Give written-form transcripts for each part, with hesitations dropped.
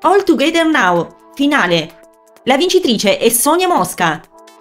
All Together Now, finale. La vincitrice è Sonia Mosca.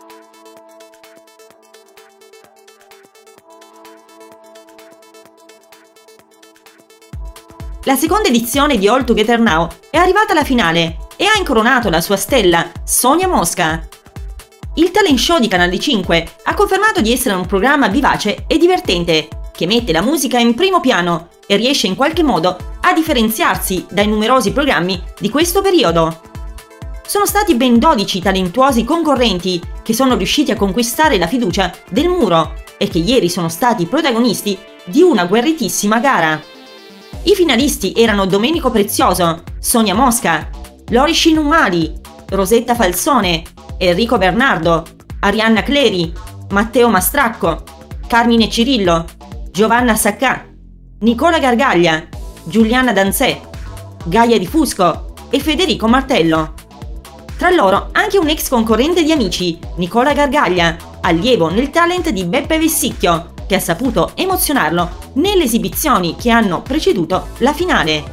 La seconda edizione di All Together Now è arrivata alla finale e ha incoronato la sua stella, Sonia Mosca. Il talent show di Canale 5 ha confermato di essere un programma vivace e divertente, che mette la musica in primo piano e riesce in qualche modo a differenziarsi dai numerosi programmi di questo periodo. Sono stati ben 12 talentuosi concorrenti che sono riusciti a conquistare la fiducia del muro e che ieri sono stati protagonisti di una guerritissima gara. I finalisti erano Domenico Prezioso, Sonia Mosca, Lori Scinnumali, Rosetta Falsone, Enrico Bernardo, Arianna Cleri, Matteo Mastracco, Carmine Cirillo, Giovanna Saccà, Nicola Gargaglia, Giuliana Danzè, Gaia Di Fusco e Federico Martello. Tra loro anche un ex concorrente di Amici, Nicola Gargaglia, allievo nel talent di Beppe Vessicchio, che ha saputo emozionarlo nelle esibizioni che hanno preceduto la finale.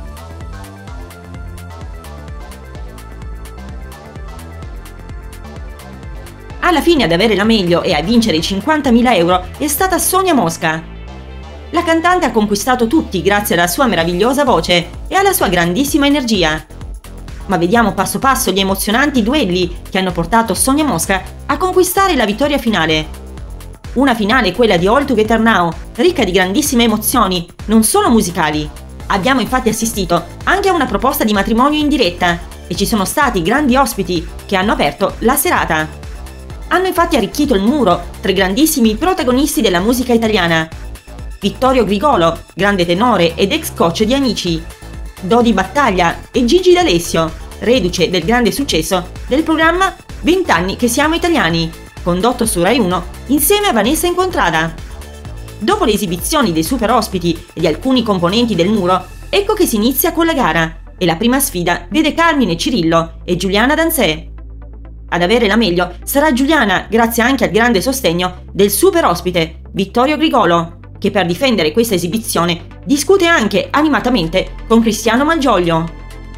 Alla fine ad avere la meglio e a vincere i 50.000 euro è stata Sonia Mosca. La cantante ha conquistato tutti grazie alla sua meravigliosa voce e alla sua grandissima energia. Ma vediamo passo passo gli emozionanti duelli che hanno portato Sonia Mosca a conquistare la vittoria finale. Una finale, quella di All Together Now, ricca di grandissime emozioni, non solo musicali. Abbiamo infatti assistito anche a una proposta di matrimonio in diretta e ci sono stati grandi ospiti che hanno aperto la serata. Hanno infatti arricchito il muro tre grandissimi protagonisti della musica italiana: Vittorio Grigolo, grande tenore ed ex coach di Amici, Dodi Battaglia e Gigi D'Alessio, reduce del grande successo del programma 20 anni che siamo italiani, condotto su Rai 1 insieme a Vanessa Incontrada. Dopo le esibizioni dei super ospiti e di alcuni componenti del muro, ecco che si inizia con la gara e la prima sfida vede Carmine Cirillo e Giuliana Danzè. Ad avere la meglio sarà Giuliana, grazie anche al grande sostegno del super ospite Vittorio Grigolo, che per difendere questa esibizione discute anche animatamente con Cristiano Malgioglio.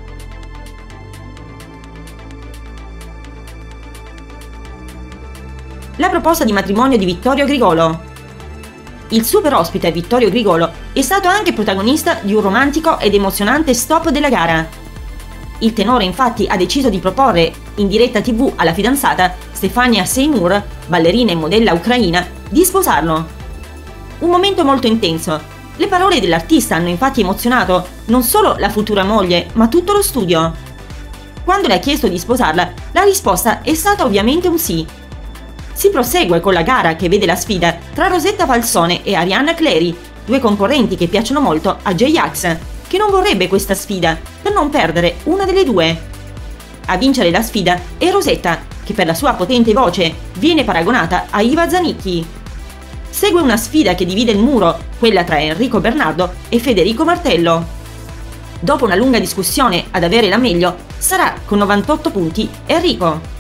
La proposta di matrimonio di Vittorio Grigolo. Il super ospite Vittorio Grigolo è stato anche protagonista di un romantico ed emozionante stop della gara. Il tenore infatti ha deciso di proporre in diretta TV alla fidanzata Stefania Seymour, ballerina e modella ucraina, di sposarlo. Un momento molto intenso. Le parole dell'artista hanno infatti emozionato non solo la futura moglie, ma tutto lo studio. Quando le ha chiesto di sposarla, la risposta è stata ovviamente un sì. Si prosegue con la gara che vede la sfida tra Rosetta Falsone e Arianna Cleri, due concorrenti che piacciono molto a J-Ax, che non vorrebbe questa sfida per non perdere una delle due. A vincere la sfida è Rosetta, che per la sua potente voce viene paragonata a Iva Zanicchi. Segue una sfida che divide il muro, quella tra Enrico Bernardo e Federico Martello. Dopo una lunga discussione, ad avere la meglio sarà, con 98 punti, Enrico.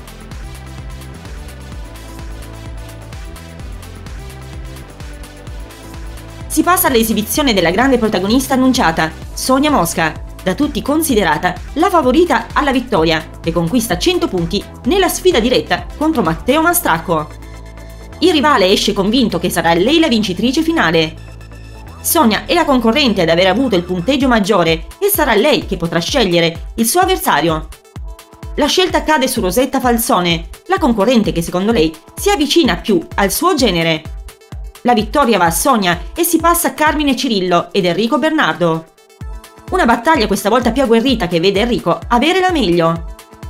Si passa all'esibizione della grande protagonista annunciata, Sonia Mosca, da tutti considerata la favorita alla vittoria, che conquista 100 punti nella sfida diretta contro Matteo Mastracco. Il rivale esce convinto che sarà lei la vincitrice finale. Sonia è la concorrente ad aver avuto il punteggio maggiore e sarà lei che potrà scegliere il suo avversario. La scelta cade su Rosetta Falsone, la concorrente che secondo lei si avvicina più al suo genere. La vittoria va a Sonia e si passa a Carmine Cirillo ed Enrico Bernardo. Una battaglia questa volta più agguerrita che vede Enrico avere la meglio.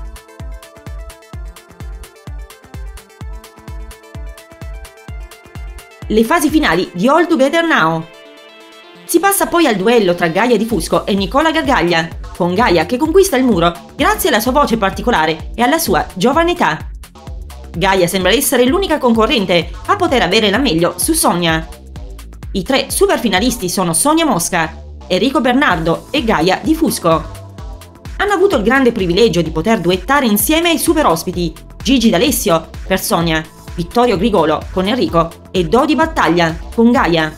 Le fasi finali di All Together Now. Si passa poi al duello tra Gaia Di Fusco e Nicola Gargaglia, con Gaia che conquista il muro grazie alla sua voce particolare e alla sua giovane età. Gaia sembra essere l'unica concorrente a poter avere la meglio su Sonia. I tre super finalisti sono Sonia Mosca, Enrico Bernardo e Gaia Di Fusco. Hanno avuto il grande privilegio di poter duettare insieme ai super ospiti Gigi D'Alessio per Sonia, Vittorio Grigolo con Enrico e Dodi Battaglia con Gaia.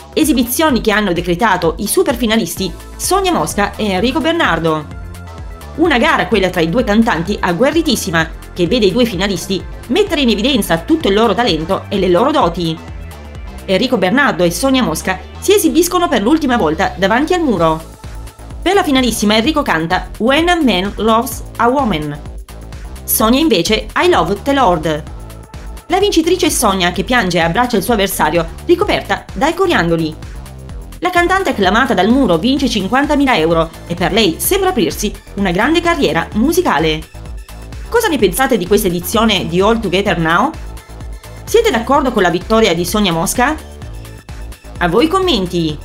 Esibizioni che hanno decretato i super finalisti Sonia Mosca e Enrico Bernardo. Una gara, quella tra i due cantanti, agguerritissima, che vede i due finalisti mettere in evidenza tutto il loro talento e le loro doti. Enrico Bernardo e Sonia Mosca si esibiscono per l'ultima volta davanti al muro. Per la finalissima Enrico canta When a Man Loves a Woman. Sonia invece I Love the Lord. La vincitrice è Sonia, che piange e abbraccia il suo avversario, ricoperta dai coriandoli. La cantante acclamata dal muro vince 50.000 euro e per lei sembra aprirsi una grande carriera musicale. Cosa ne pensate di questa edizione di All Together Now? Siete d'accordo con la vittoria di Sonia Mosca? A voi i commenti!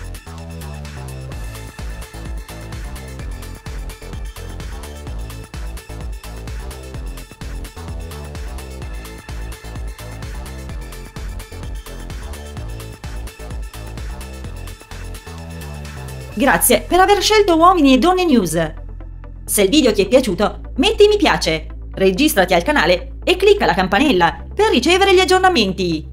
Grazie per aver scelto Uomini e Donne News. Se il video ti è piaciuto, metti mi piace, registrati al canale e clicca la campanella per ricevere gli aggiornamenti.